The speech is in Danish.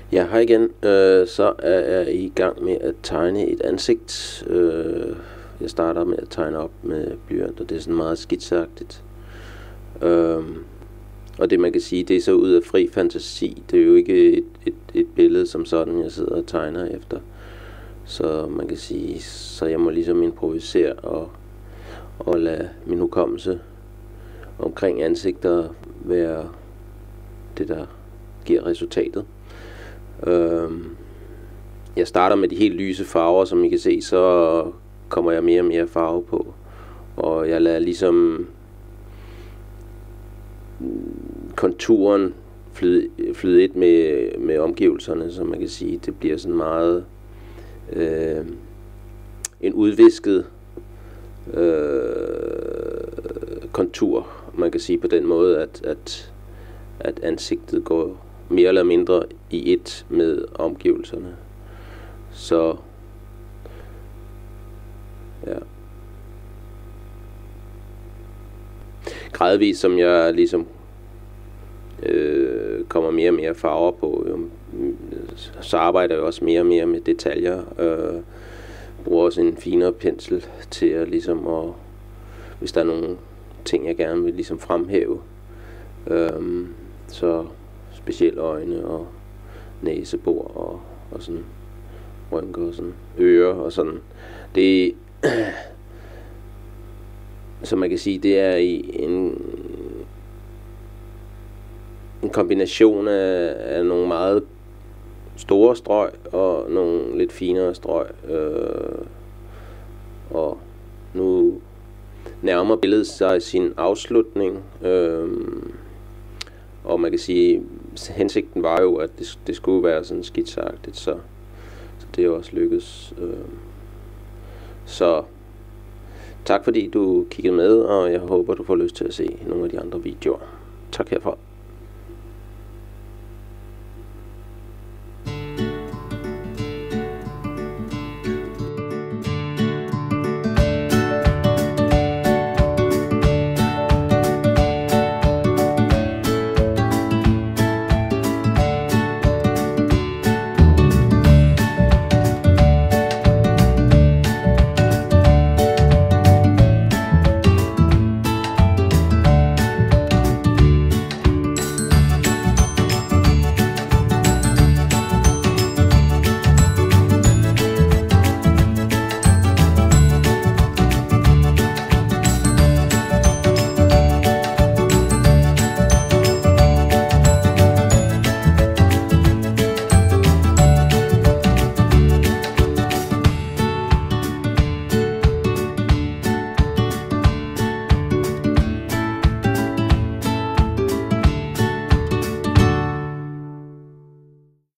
Jeg har igen, så er jeg i gang med at tegne et ansigt. Jeg starter med at tegne op med blyant, og det er sådan meget skitseagtigt. Og det man kan sige, det er så ud af fri fantasi. Det er jo ikke et billede som sådan, jeg sidder og tegner efter. Så man kan sige, så jeg må ligesom improvisere og lade min hukommelse omkring ansigter være det, der giver resultatet. Jeg starter med de helt lyse farver, som I kan se, så kommer jeg mere og mere farve på, og jeg lader ligesom konturen flyde et med omgivelserne, så man kan sige, det bliver sådan meget en udvisket kontur. Man kan sige på den måde, at ansigtet går mere eller mindre i et med omgivelserne. Så ja. Gradvist, som jeg ligesom kommer mere og mere farver på, så arbejder jeg også mere og mere med detaljer. Bruger også en finere pensel til at ligesom, og hvis der er nogle ting jeg gerne vil ligesom fremhæve, så specielt øjne og næsebor og sådan rynker og sådan ører og sådan. Det så man kan sige, det er i en kombination af nogle meget store strøg og nogle lidt finere strøg, og nu nærmer billedet sig sin afslutning, og man kan sige, hensigten var jo, at det skulle være sådan skitseagtigt, så det er også lykkedes. Så tak fordi du kiggede med, og jeg håber du får lyst til at se nogle af de andre videoer. Tak herfra.